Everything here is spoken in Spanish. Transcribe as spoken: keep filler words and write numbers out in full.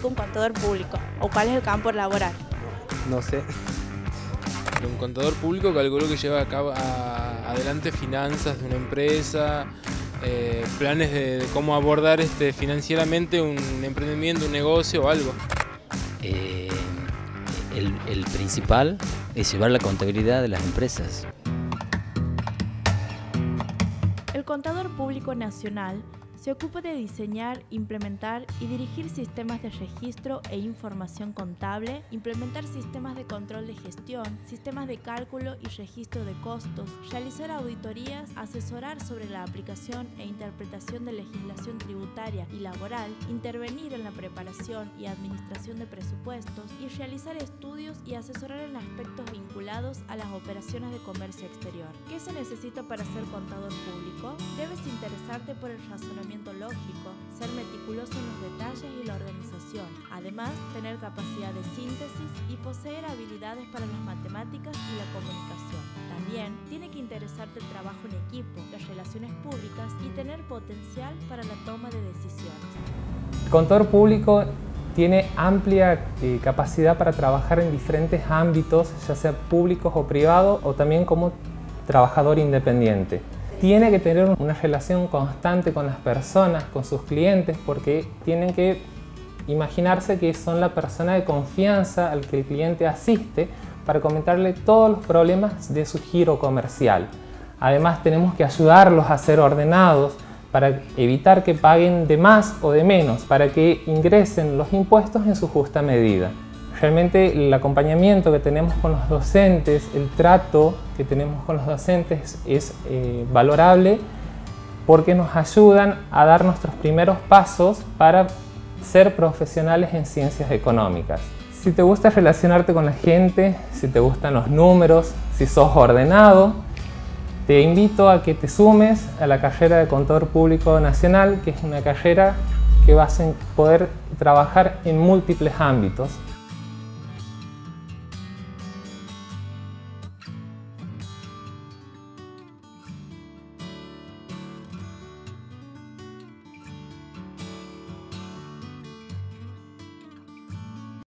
dedica un contador público? ¿O cuál es el campo laboral? No sé. Un contador público calculo que lleva a cabo a, adelante finanzas de una empresa, eh, planes de, de cómo abordar este, financieramente un emprendimiento, un negocio o algo. Eh, el, el principal es llevar la contabilidad de las empresas. El contador público nacional se ocupa de diseñar, implementar y dirigir sistemas de registro e información contable, implementar sistemas de control de gestión, sistemas de cálculo y registro de costos, realizar auditorías, asesorar sobre la aplicación e interpretación de legislación tributaria y laboral, intervenir en la preparación y administración de presupuestos y realizar estudios y asesorar en aspectos vinculados a las operaciones de comercio exterior. ¿Qué se necesita para ser contador público? Debes interesarte por el razonamiento lógico, ser meticuloso en los detalles y la organización, además tener capacidad de síntesis y poseer habilidades para las matemáticas y la comunicación. También tiene que interesarte el trabajo en equipo, las relaciones públicas y tener potencial para la toma de decisiones. El contador público tiene amplia eh, capacidad para trabajar en diferentes ámbitos, ya sea públicos o privados, o también como trabajador independiente. Tiene que tener una relación constante con las personas, con sus clientes, porque tienen que imaginarse que son la persona de confianza al que el cliente asiste para comentarle todos los problemas de su giro comercial. Además, tenemos que ayudarlos a ser ordenados para evitar que paguen de más o de menos, para que ingresen los impuestos en su justa medida. Realmente el acompañamiento que tenemos con los docentes, el trato que tenemos con los docentes es eh, valorable porque nos ayudan a dar nuestros primeros pasos para ser profesionales en ciencias económicas. Si te gusta relacionarte con la gente, si te gustan los números, si sos ordenado, te invito a que te sumes a la carrera de Contador Público Nacional, que es una carrera que vas a poder trabajar en múltiples ámbitos.